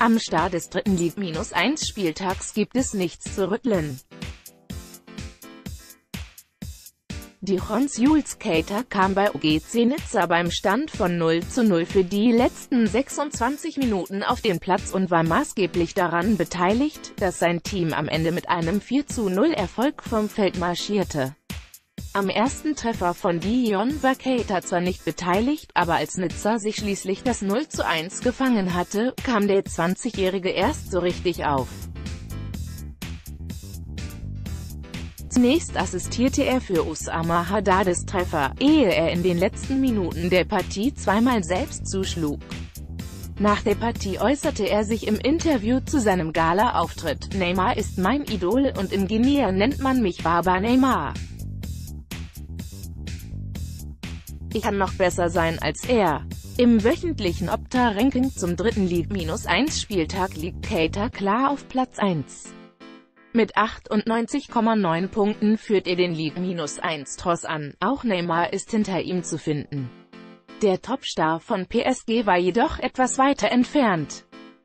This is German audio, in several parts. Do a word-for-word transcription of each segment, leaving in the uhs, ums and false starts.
Am Start des dritten Ligue eins Spieltags gibt es nichts zu rütteln. Dichons Jules Keita kam bei O G C Nizza beim Stand von null zu null für die letzten sechsundzwanzig Minuten auf den Platz und war maßgeblich daran beteiligt, dass sein Team am Ende mit einem vier zu null Erfolg vom Feld marschierte. Am ersten Treffer von Dijon war Keita zwar nicht beteiligt, aber als Nizza sich schließlich das null zu eins gefangen hatte, kam der zwanzigjährige erst so richtig auf. Zunächst assistierte er für Usama Haddades Treffer, ehe er in den letzten Minuten der Partie zweimal selbst zuschlug. Nach der Partie äußerte er sich im Interview zu seinem Gala-Auftritt: „Neymar ist mein Idol und in Guinea nennt man mich Baba Neymar. Ich kann noch besser sein als er." Im wöchentlichen Opta-Ranking zum dritten Ligue eins Spieltag liegt Keita klar auf Platz eins. Mit achtundneunzig Komma neun Punkten führt er den Ligue eins Tross an, auch Neymar ist hinter ihm zu finden. Der Topstar von P S G war jedoch etwas weiter entfernt.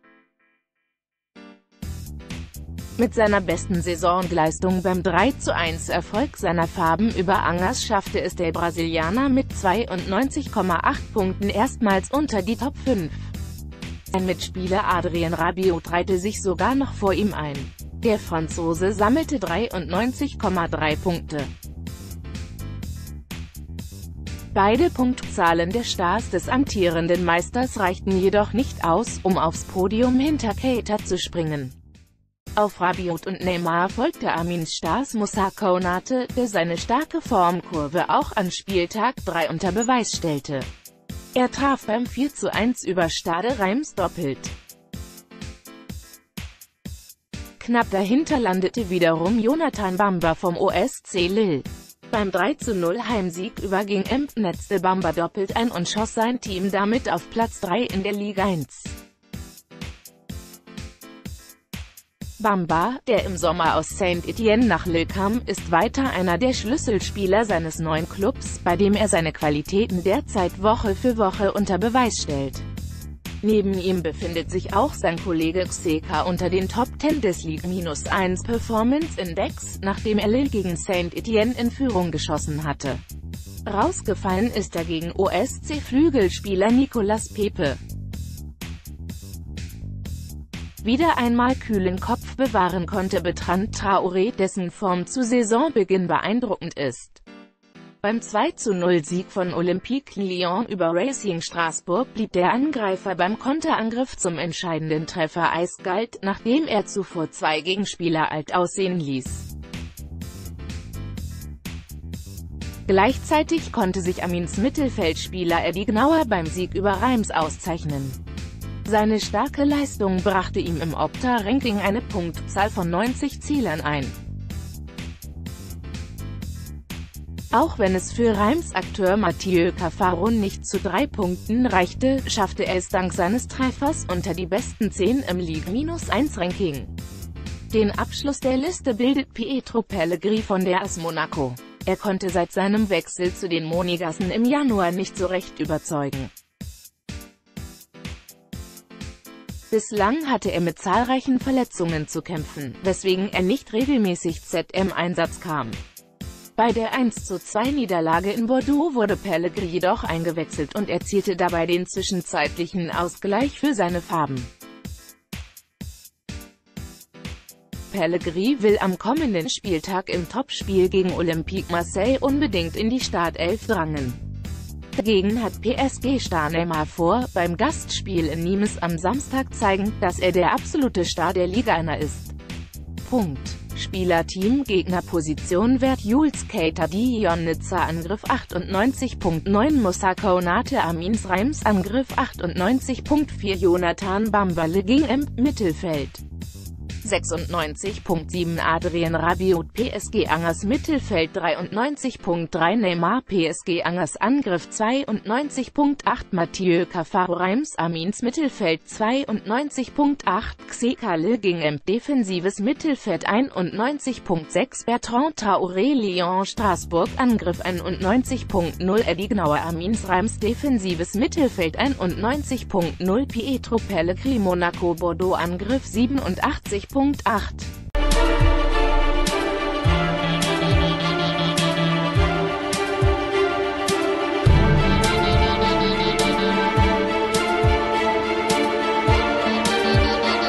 Mit seiner besten Saisonleistung beim drei zu eins Erfolg seiner Farben über Angers schaffte es der Brasilianer mit zweiundneunzig Komma acht Punkten erstmals unter die Top fünf. Sein Mitspieler Adrien Rabiot reihte sich sogar noch vor ihm ein. Der Franzose sammelte dreiundneunzig Komma drei Punkte. Beide Punktzahlen der Stars des amtierenden Meisters reichten jedoch nicht aus, um aufs Podium hinter Keita zu springen. Auf Rabiot und Neymar folgte Amins Stars Moussa Konaté, der seine starke Formkurve auch an Spieltag drei unter Beweis stellte. Er traf beim vier zu eins über Stade Reims doppelt. Knapp dahinter landete wiederum Jonathan Bamba vom O S C Lille. Beim drei zu null Heimsieg überging Emp netzte Bamba doppelt ein und schoss sein Team damit auf Platz drei in der Ligue eins. Bamba, der im Sommer aus Saint-Étienne nach Lille kam, ist weiter einer der Schlüsselspieler seines neuen Clubs, bei dem er seine Qualitäten derzeit Woche für Woche unter Beweis stellt. Neben ihm befindet sich auch sein Kollege Xhaka unter den Top zehn des Ligue eins Performance Index, nachdem er Lille gegen Saint-Étienne in Führung geschossen hatte. Rausgefallen ist dagegen O S C-Flügelspieler Nicolas Pepe. Wieder einmal kühlen Kopf bewahren konnte Bertrand Traoré, dessen Form zu Saisonbeginn beeindruckend ist. Beim zwei zu null Sieg von Olympique Lyon über Racing Strasbourg blieb der Angreifer beim Konterangriff zum entscheidenden Treffer eiskalt, nachdem er zuvor zwei Gegenspieler alt aussehen ließ. Gleichzeitig konnte sich Amins Mittelfeldspieler Eddie Gnauer beim Sieg über Reims auszeichnen. Seine starke Leistung brachte ihm im Opta-Ranking eine Punktzahl von neunzig Zielern ein. Auch wenn es für Reims-Akteur Mathieu Caffaron nicht zu drei Punkten reichte, schaffte er es dank seines Treffers unter die besten zehn im Ligue eins Ranking. Den Abschluss der Liste bildet Pietro Pellegrini von der A S Monaco. Er konnte seit seinem Wechsel zu den Monegassen im Januar nicht so recht überzeugen. Bislang hatte er mit zahlreichen Verletzungen zu kämpfen, weswegen er nicht regelmäßig zum Einsatz kam. Bei der eins zu zwei Niederlage in Bordeaux wurde Pellegrini jedoch eingewechselt und erzielte dabei den zwischenzeitlichen Ausgleich für seine Farben. Pellegrini will am kommenden Spieltag im Topspiel gegen Olympique Marseille unbedingt in die Startelf drangen. Dagegen hat P S G-Star Neymar vor, beim Gastspiel in Nimes am Samstag zeigen, dass er der absolute Star der Liga ist. Punkt. Spielerteam Gegnerposition Wert Jules Keita Dijon Nizza Angriff achtundneunzig Komma neun Moussa Konaté Amins Reims Angriff achtundneunzig Komma vier Jonathan Bamba Lille gegen Emp Mittelfeld sechsundneunzig Punkt sieben Adrien Rabiot P S G Angers Mittelfeld dreiundneunzig Punkt drei Neymar P S G Angers Angriff zweiundneunzig Punkt acht Mathieu Cafaro Reims Amins Mittelfeld zweiundneunzig Punkt acht Xekale ging M Defensives Mittelfeld einundneunzig Punkt sechs Bertrand Traoré Lyon Straßburg Angriff einundneunzig Punkt null Eddie Gnauer Amins Reims Defensives Mittelfeld einundneunzig Punkt null Pietro Pellegrini Monaco Bordeaux Angriff siebenundachtzig Punkt acht